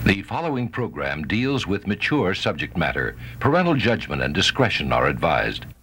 The following program deals with mature subject matter. Parental judgment and discretion are advised.